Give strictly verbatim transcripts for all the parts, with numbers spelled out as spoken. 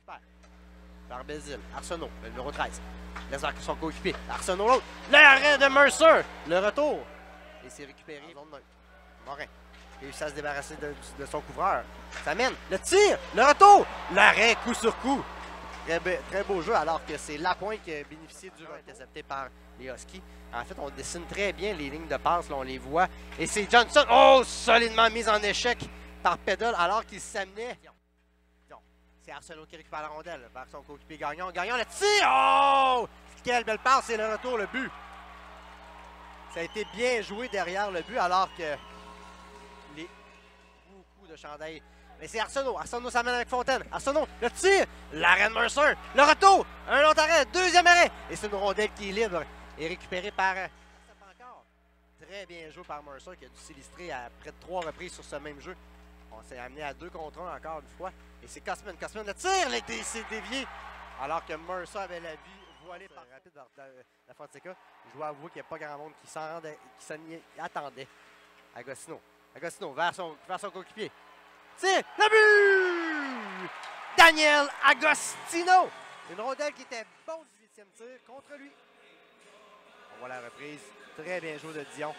récupère. Par Bézil. Arsenault, le numéro treize. Laisse vers son coéquipier. Arsenault l'autre. L'arrêt de Mercer. Le retour. Et c'est récupéré. Zone neutre. Morin. Il réussit à se débarrasser de, de son couvreur. Ça mène. Le tir. Le retour. L'arrêt coup sur coup. Très, be très beau jeu alors que c'est Lapointe qui a bénéficié du retour intercepté par les Huskies. En fait, on dessine très bien les lignes de passe. Là, on les voit. Et c'est Johnson. Oh, solidement mise en échec par Peddle alors qu'il s'amenait. C'est Arsenault qui récupère la rondelle vers son coéquipier Gagnon. Gagnon, le tir! Oh! Quelle belle passe! C'est le retour, le but. Ça a été bien joué derrière le but alors que les beaucoup de chandails. Mais c'est Arsenault. Arsenault s'amène avec Fontaine. Arsenault, le tir! L'arrêt de Mercer. Le retour! Un autre arrêt. Deuxième arrêt. Et c'est une rondelle qui est libre et récupérée par... encore. Très bien joué par Mercer qui a dû s'illustrer à près de trois reprises sur ce même jeu. On s'est amené à deux contre un encore une fois. Et c'est Cosman. Cosman le tire, il s'est dévié. Alors que Mercer avait la vie voilée par rapide vers la Fonseca. Je dois avouer qu'il n'y a pas grand monde qui s'en y attendait. Agostino. Agostino vers son, vers son coéquipier. Tire, le but! Daniel Agostino. Une rondelle qui était bon dix-huitième tir contre lui. On voit la reprise. Très bien joué de Dion.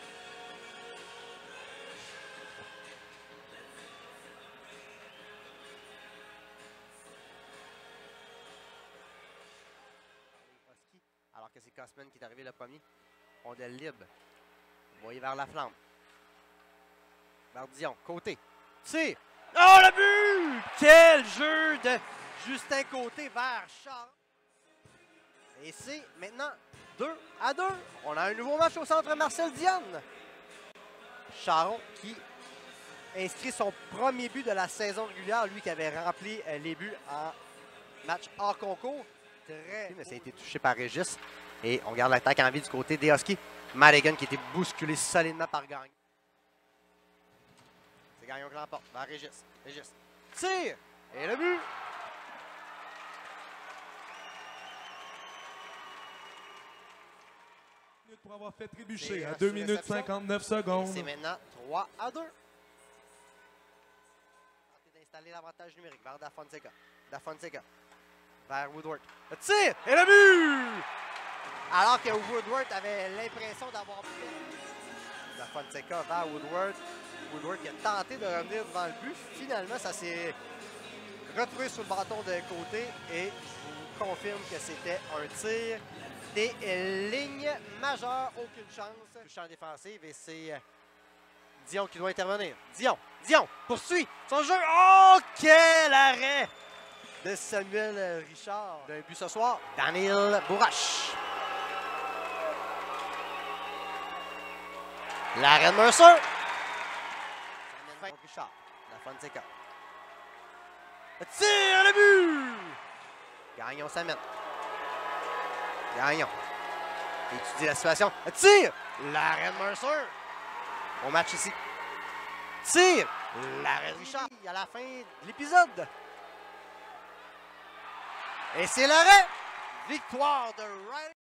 Alors que c'est Cosman qui est arrivé le premier. Rondelle libre. Vous voyez vers la flamme. Vers Dion. Côté. Tire. Oh, le but! Quel jeu de Justin Côté vers Charles. Et c'est maintenant deux à deux. On a un nouveau match au centre Marcel Dionne. Charon qui inscrit son premier but de la saison régulière. Lui qui avait rempli les buts en match hors concours. Très mais ça a été touché par Régis. Et on garde l'attaque en vie du côté des Huskies. Madigan qui a été bousculé solidement par Gagnon. C'est Gagnon qui l'emporte vers Régis. Régis. Tire! Et le but! Pour avoir fait trébucher à deux minutes cinquante-neuf secondes. C'est maintenant trois à deux. Tentez d'installer l'avantage numérique vers Da Fonseca. Da Fonseca. Vers Woodward. Le tir! Et le but! Alors que Woodward avait l'impression d'avoir fait Da Fonseca vers Woodward. Woodward qui a tenté de revenir devant le but. Finalement, ça s'est retrouvé sur le bâton de côté. Et je vous confirme que c'était un tir des lignes majeures. Aucune chance. Champ défensif et c'est Dion qui doit intervenir. Dion, Dion poursuit son jeu. Oh, quel arrêt de Samuel Richard. D'un but ce soir, Daniel Bourrache. L'arrêt de Mercer. Richard, La Fonseca. Le tir, le but! Gagnon s'amène. Gagnon. Étudie la situation. Le tir! L'arrêt de Mercer. On match ici. Tire! L'arrêt de Richard à la fin de l'épisode. Et c'est l'arrêt. Victoire de Riley.